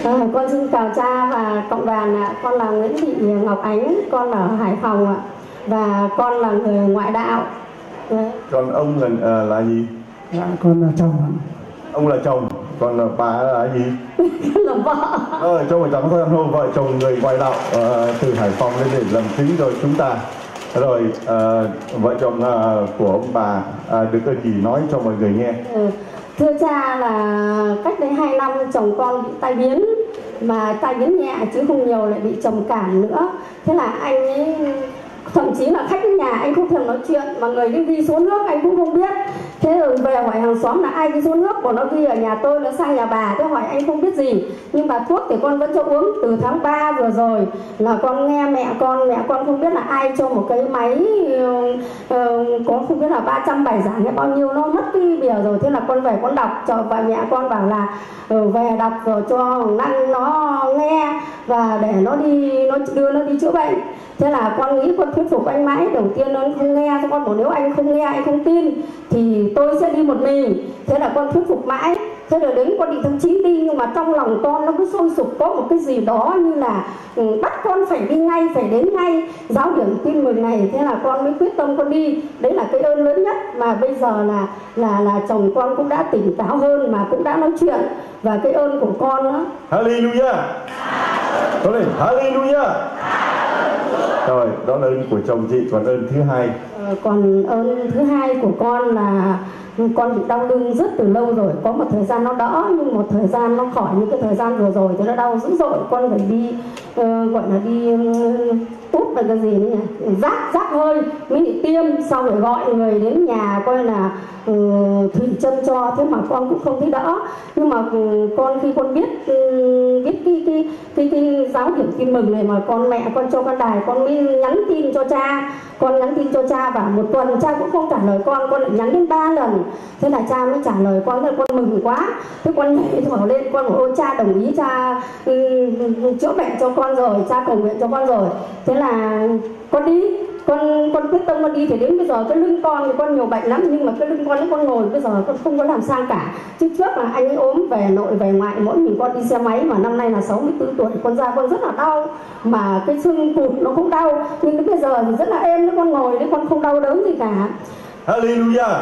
Con xin chào cha và cộng đoàn ạ. Con là Nguyễn Thị Ngọc Ánh, con ở Hải Phòng ạ. Và con là người ngoại đạo. Đấy. Còn ông là gì? Dạ, con là chồng ạ. Ông là chồng, còn bà là gì? Là vợ. Cho một trắng thôi, vợ chồng người ngoại đạo từ Hải Phòng lên để làm thính cho chúng ta. Rồi vợ chồng của ông bà được ơn gì nói cho mọi người nghe. Thưa cha, là cách đây 2 năm chồng con bị tai biến, mà tai biến nhẹ chứ không nhiều, lại bị trầm cảm nữa. Thế là anh ấy, thậm chí là khách nhà anh không thèm nói chuyện, mà người đi xuống nước anh cũng không biết. Thế rồi về hỏi hàng xóm là ai đi xuống nước, của nó ghi ở nhà tôi, nó sang nhà bà. Thế hỏi anh không biết gì, nhưng mà thuốc thì con vẫn cho uống. Từ tháng 3 vừa rồi là con nghe mẹ con không biết là ai cho một cái máy có không biết là 300 bài giảng hay bao nhiêu, nó mất cái bìa rồi. Thế là con về con đọc cho, và mẹ con bảo là về đọc rồi cho năng nó nghe và để nó đi, nó đưa nó đi chữa bệnh. Thế là con nghĩ, con thuyết phục anh mãi. Đầu tiên nó không nghe, cho con bảo nếu anh không nghe, anh không tin thì tôi sẽ đi một mình. Thế là con thuyết phục mãi. Thế rồi đến con đi tháng 9 đi, nhưng mà trong lòng con nó cứ sôi sục, có một cái gì đó như là bắt con phải đi ngay, phải đến ngay giáo điểm tin mừng này. Thế là con mới quyết tâm con đi. Đấy là cái ơn lớn nhất. Mà bây giờ là chồng con cũng đã tỉnh táo hơn, mà cũng đã nói chuyện. Và cái ơn của con đó. Hallelujah. Thôi đi, Hallelujah. Rồi, đó là ơn của chồng chị. Còn ơn thứ hai? Còn ơn thứ hai của con là con bị đau lưng rất từ lâu rồi. Có một thời gian nó đỡ, nhưng một thời gian nó khỏi. Những cái thời gian vừa rồi thì nó đau dữ dội. Con phải đi gọi là đi úp về cái gì nhỉ, rác hơi mới bị tiêm. Sau rồi gọi người đến nhà coi là thủy chân cho. Thế mà con cũng không thấy đỡ. Nhưng mà con khi con biết cái giáo điểm tin mừng này, mà mẹ con cho con đài, con mới nhắn tin cho cha. Con nhắn tin cho cha, và một tuần cha cũng không trả lời con lại nhắn đến 3 lần. Thế là cha mới trả lời con. Thế là con mừng quá. Thế con nhảy thở lên, con bảo ôi cha đồng ý, cha chữa bệnh cho con rồi, cha cầu nguyện cho con rồi. Thế là con đi, con quyết tâm con đi. Thì đến bây giờ cái lưng con thì con nhiều bệnh lắm, nhưng mà cái lưng con ấy con ngồi bây giờ con không có làm sao cả. Trước là anh ấy ốm về nội về ngoại, mỗi mình con đi xe máy, mà năm nay là 64 tuổi, con ra con rất là đau, mà cái xương cụt nó cũng đau, nhưng đến bây giờ thì rất là êm, nếu con ngồi đấy con không đau đớn gì cả. Hallelujah.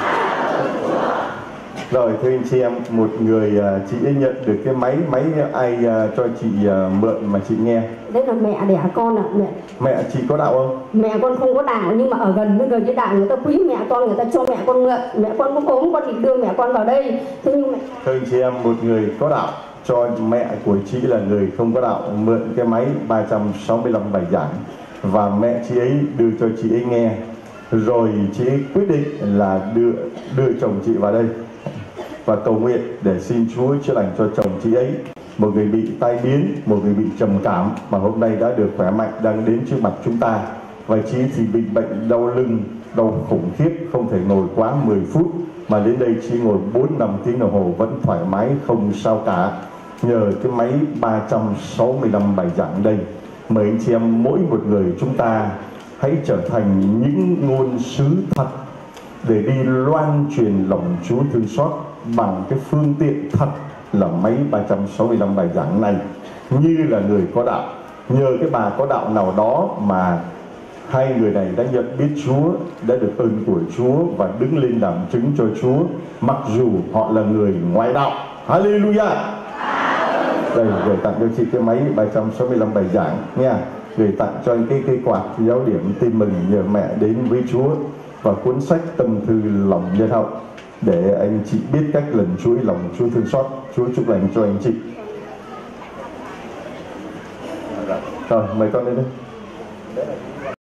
Rồi thưa anh chị em, một người chị ấy nhận được cái máy ai cho chị mượn mà chị nghe? Đấy là mẹ đẻ con ạ. Mẹ chị có đạo không? Mẹ con không có đạo, nhưng mà ở gần với đạo người ta quý mẹ con, người ta cho mẹ con mượn. Mẹ con cũng ốm, con thì đưa mẹ con vào đây. Thế nhưng thưa anh chị em, một người có đạo cho mẹ của chị là người không có đạo mượn cái máy 365 bài giảng, và mẹ chị ấy đưa cho chị ấy nghe. Rồi chị ấy quyết định là đưa chồng chị vào đây và cầu nguyện để xin Chúa chữa lành cho chồng chị ấy, một người bị tai biến, một người bị trầm cảm, mà hôm nay đã được khỏe mạnh, đang đến trước mặt chúng ta. Và chị thì bị bệnh đau lưng, đau khủng khiếp, không thể ngồi quá 10 phút, mà đến đây chị ngồi 4-5 tiếng đồng hồ vẫn thoải mái, không sao cả, nhờ cái máy 365 bài giảng đây. Mời anh chị em, mỗi một người chúng ta hãy trở thành những ngôn sứ thật để đi loan truyền lòng Chúa thương xót bằng cái phương tiện thật là máy 365 bài giảng này, như là người có đạo. Nhờ cái bà có đạo nào đó mà hai người này đã nhận biết Chúa, đã được ơn của Chúa và đứng lên làm chứng cho Chúa, mặc dù họ là người ngoại đạo. Hallelujah. Đây, gửi tặng cho chị cái máy 365 bài giảng nha. Gửi tặng cho anh cái quạt giáo điểm tin mừng nhờ mẹ đến với Chúa, và cuốn sách Tâm thư lòng nhân hậu để anh chị biết cách lần chuỗi lòng Chúa thương xót. Chúa chúc lành cho anh chị. Rồi, mời con lên đây.